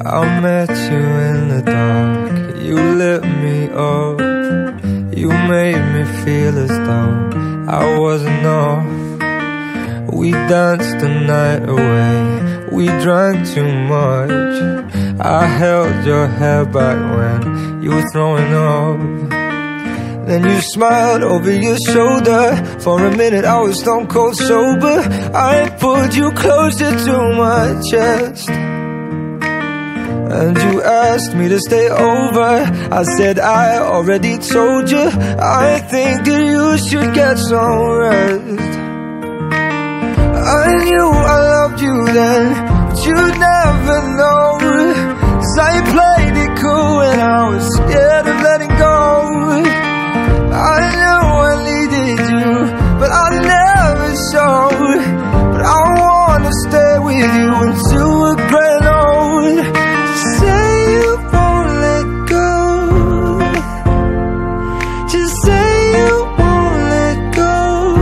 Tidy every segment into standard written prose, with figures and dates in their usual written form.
I met you in the dark, you lit me up. You made me feel as though I wasn't off. We danced the night away, we drank too much. I held your hair back when you were throwing up. Then you smiled over your shoulder. For a minute I was stone cold sober. I pulled you closer to my chest, and you asked me to stay over. I said I already told you, I think that you should get some rest. I knew I loved you then, but you'd never know, 'cause I played it cool when I was scared of letting go. I knew I needed you, but I never showed. But I wanna stay with you until we're growing old. Just say you won't let go. Just say you won't let go.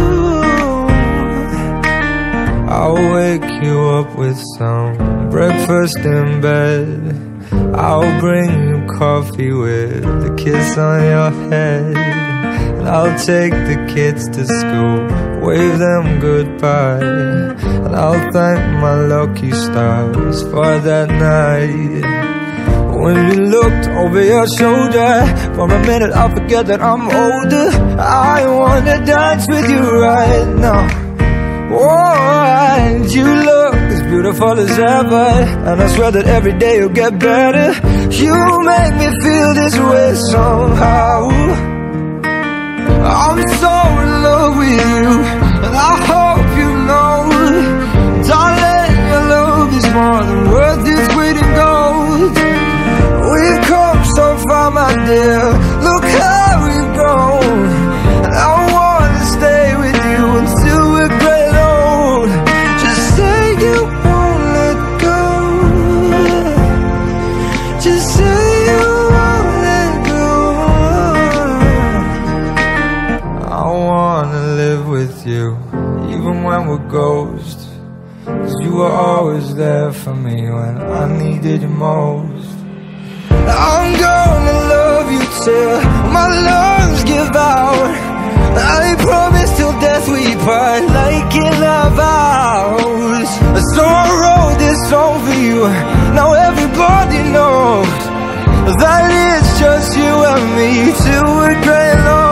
I'll wake you up with some breakfast in bed. I'll bring you coffee with a kiss on your head. And I'll take the kids to school, wave them goodbye. And I'll thank my lucky stars for that night. When you looked over your shoulder, for a minute I forget that I'm older. I wanna dance with you right now. Oh, and you look as beautiful as ever, and I swear that every day you'll get better. You make me feel this way somehow. I'm so in love with you, and I hope you know, darling, your love is more than worth its weight in gold. We've come so far, my dear, look how we've grown. And I wanna stay with you until we're great old. Just say you won't let go. Just say you won't let go. I wanna live with you, even when we're ghosts, 'cause you were always there for me when I needed you most. I'm gonna love you till my lungs give out. I promise till death we part, like in our vows. So I wrote this song for you, now everybody knows that it's just you and me till we're grey long.